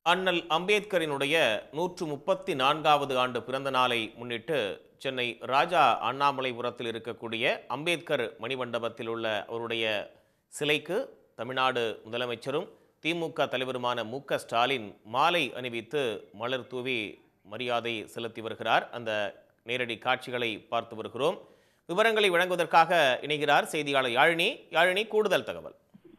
அண்ணல் அம்பேத்கரினுடைய 134வது ஆண்டு பிறந்த நாளை முன்னிட்டு சென்னை ராஜா அண்ணாமலைபுரத்தில் இருக்கக்கூடிய அம்பேத்கர் மணிமண்டபத்தில் உள்ள அவருடைய சிலைக்கு தமிழ்நாடு முதலமைச்சரும் திமுக தலைவருமான மு.க.ஸ்டாலின் மாலை அணிவித்து மலர் தூவி மரியாதை செலுத்தி வருகிறார். அந்த நேரடி காட்சிகளை பார்த்து வருகிறோம். விவரங்களை வழங்குவதற்காக இணைகிறார் செய்தியாளர் யாழினி. கூடுதல் தகவல்.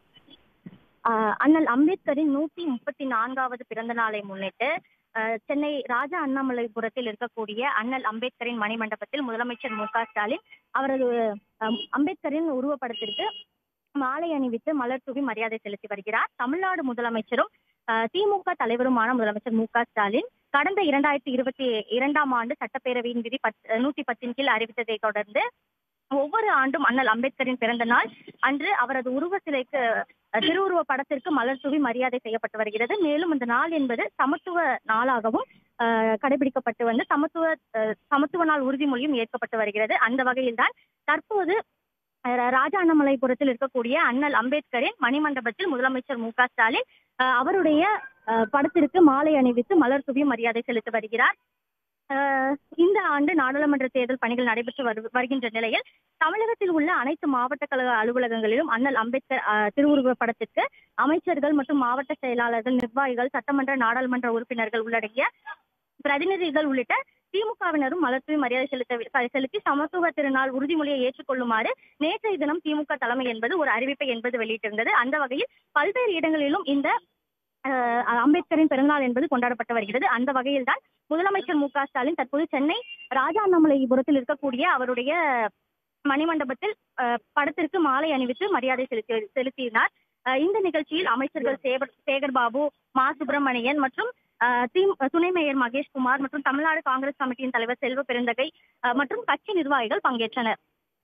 அண்ணல் அம்பேத்கரின் 134வது பிறந்த நாளை முன்னிட்டு சென்னை ராஜா அண்ணாமலைபுரத்தில் இருக்கக்கூடிய அண்ணல் அம்பேத்கரின் மணிமண்டபத்தில் முதலமைச்சர் மு.க.ஸ்டாலின் அவரது அம்பேத்கரின் உருவப்படத்திற்கு மாலை அணிவித்து மலர் தூவி மரியாதை செலுத்தி வருகிறார். தமிழ்நாடு முதலமைச்சரும் திமுக தலைவருமான முதலமைச்சர் மு.க.ஸ்டாலின் கடந்த 2022ஆம் ஆண்டு சட்டப்பேரவையின் விதி 110 கீழ் அறிவித்ததை தொடர்ந்து ஒவ்வொரு ஆண்டும் அண்ணல் அம்பேத்கரின் பிறந்த நாள் அன்று அவரது உருவ சிலைக்கு திருவுருவ படத்திற்கு மலர் தூவி மரியாதை செய்யப்பட்டு வருகிறது. மேலும் இந்த நாள் என்பது சமத்துவ நாளாகவும் கடைபிடிக்கப்பட்டு வந்து சமத்துவ நாள் உறுதிமொழியும் ஏற்கப்பட்டு வருகிறது. அந்த வகையில்தான் தற்போது ராஜா அண்ணாமலைபுரத்தில் இருக்கக்கூடிய அண்ணல் அம்பேத்கரின் மணிமண்டபத்தில் முதலமைச்சர் மு.க.ஸ்டாலின் அவருடைய படத்திற்கு மாலை அணிவித்து மலர் தூவி மரியாதை செலுத்தி வருகிறார். இந்த ஆண்டு நாடாளுமன்ற தேர்தல் பணிகள் நடைபெற்று வருகின்ற நிலையில் தமிழகத்தில் உள்ள அனைத்து மாவட்ட கழக அலுவலகங்களிலும் அண்ணல் அம்பேத்கர் திருவுருவ படத்திற்கு அமைச்சர்கள் மற்றும் மாவட்ட செயலாளர்கள், நிர்வாகிகள், சட்டமன்ற நாடாளுமன்ற உறுப்பினர்கள் உள்ளடங்கிய பிரதிநிதிகள் உள்ளிட்ட திமுகவினரும் மலர் தூவி மரியாதை செலுத்தி சமத்துவ திருநாள் உறுதிமொழியை ஏற்றுக்கொள்ளுமாறு நேற்றைய தினம் திமுக தலைமை என்பது ஒரு அறிவிப்பை என்பது வெளியிட்டிருந்தது. அந்த வகையில் பல்வேறு இடங்களிலும் இந்த அம்பேத்கரின் பிறந்தநாள் என்பது கொண்டாடப்பட்டு வருகிறது. அந்த வகையில் தான் முதலமைச்சர் மு.க.ஸ்டாலின் தற்போது சென்னை ராஜா அண்ணாமலைபுரத்தில் இருக்கக்கூடிய அவருடைய மணிமண்டபத்தில் படத்திற்கு மாலை அணிவித்து மரியாதை செலுத்தினார். இந்த நிகழ்ச்சியில் அமைச்சர்கள் சேகர் பாபு, மா சுப்பிரமணியன் மற்றும் துணை மேயர் மகேஷ்குமார் மற்றும் தமிழ்நாடு காங்கிரஸ் கமிட்டியின் தலைவர் செல்வ பெருந்தகை மற்றும் கட்சி நிர்வாகிகள் பங்கேற்றனர்.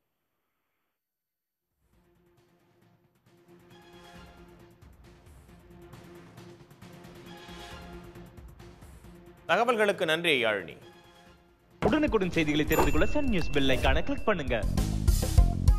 தகவல்களுக்கு நன்றி யாழினி. உடனுக்குடன் செய்திகளை தெரிந்து கொள்ள சன் நியூஸ் பெல் ஐகானை கிளிக் பண்ணுங்க.